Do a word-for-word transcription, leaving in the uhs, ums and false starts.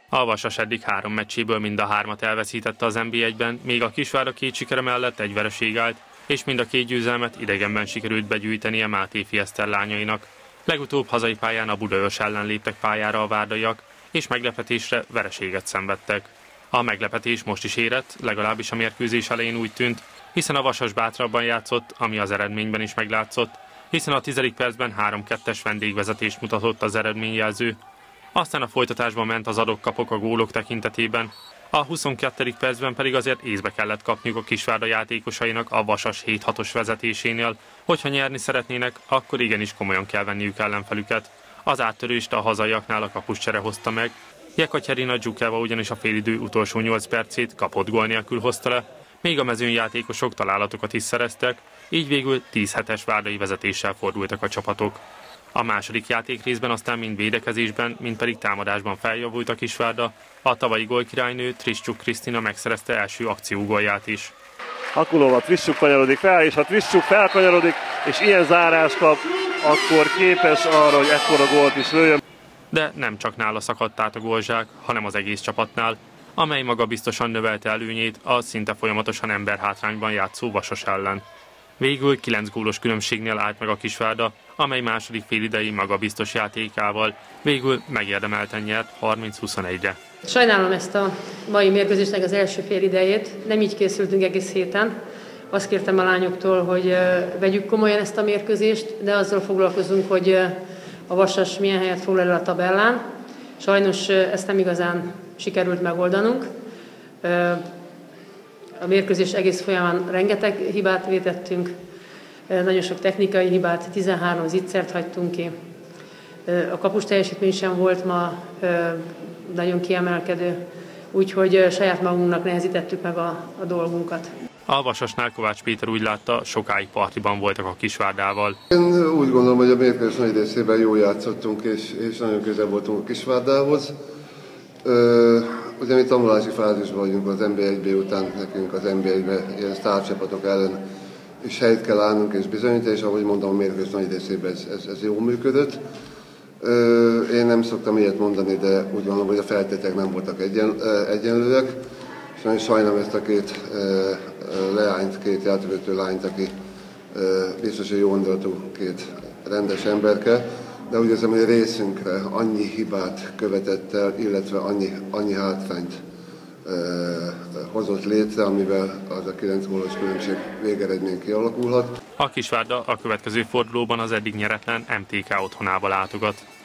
A Vasas eddig három meccséből mind a hármat elveszítette az en bé egyben, még a Kisvárda két sikere mellett egy vereség állt, és mind a két győzelmet idegenben sikerült begyűjtenie Máté Fieszter lányainak. Legutóbb hazai pályán a Budaörs ellen léptek pályára a várdaiak, és meglepetésre vereséget szenvedtek. A meglepetés most is érett, legalábbis a mérkőzés elején úgy tűnt, hiszen a Vasas bátrabban játszott, ami az eredményben is meglátszott, hiszen a tizedik percben három kettes vendégvezetést mutatott az eredményjelző. Aztán a folytatásban ment az adok-kapok a gólok tekintetében, a huszonkettedik percben pedig azért észbe kellett kapniuk a Kisvárda játékosainak a Vasas hét hatos vezetésénél, hogyha nyerni szeretnének, akkor igenis komolyan kell venniük ellenfelüket. Az áttörést a hazaiaknál a kapuscsere hozta meg, Jekaterina Dzsukeva ugyanis a félidő utolsó nyolc percét kapott gól nélkül hozta le, még a mezőnyjátékosok találatokat is szereztek, így végül tíz hetes várdai vezetéssel fordultak a csapatok. A második játékrészben aztán mind védekezésben, mind pedig támadásban feljavult a Kisvárda, a tavalyi gólkirálynő Triszcsuk Krisztina megszerezte első akciógólját is. Akulova, Triszcsuk kanyarodik fel, és ha Triszcsuk felkanyarodik, és ilyen zárás kap, akkor képes arra, hogy ekkora gólt is lőjön. De nem csak nála szakadt át a gólzsák, hanem az egész csapatnál, amely maga biztosan növelte előnyét a szinte folyamatosan emberhátrányban játszó Vasas ellen. Végül kilenc gólos különbségnél állt meg a Kisvárda, amely második félidei magabiztos játékával végül megérdemelten nyert harminc huszonegyre. Sajnálom ezt a mai mérkőzésnek az első félidejét, nem így készültünk egész héten. Azt kértem a lányoktól, hogy vegyük komolyan ezt a mérkőzést, de azzal foglalkozunk, hogy a Vasas milyen helyet foglal el a tabellán. Sajnos ezt nem igazán sikerült megoldanunk. A mérkőzés egész folyamán rengeteg hibát vétettünk, nagyon sok technikai hibát, tizenhárom zicsert hagytunk ki. A kapus teljesítmény sem volt ma nagyon kiemelkedő, úgyhogy saját magunknak nehezítettük meg a, a dolgunkat. A Vasasnál Kovács Péter úgy látta, sokáig partiban voltak a Kisvárdával. Én úgy gondolom, hogy a mérkőzés nagy részében jól játszottunk, és, és nagyon közel voltunk a Kisvárdához. Ö, ugye mi tanulási fázisban vagyunk az en bé egy bé után, nekünk az en bé egyben ilyen sztárcsapatok ellen is helyt kell állnunk és bizonyítani, és ahogy mondom, a mérkőzés nagy részében ez, ez, ez jól működött. Ö, én nem szoktam ilyet mondani, de úgy gondolom, hogy a feltételek nem voltak egyen, egyenlőek. És nagyon sajnálom ezt a két ö, leányt, két játékvezető lányt, aki ö, biztos, hogy jó indulatú két rendes emberke, de úgy érzem, hogy részünkre annyi hibát követett el, illetve annyi, annyi hátrányt ö, hozott létre, amivel az a kilenc gólos különbség végeredmény kialakulhat. A Kisvárda a következő fordulóban az eddig nyeretlen em té ká otthonába látogat.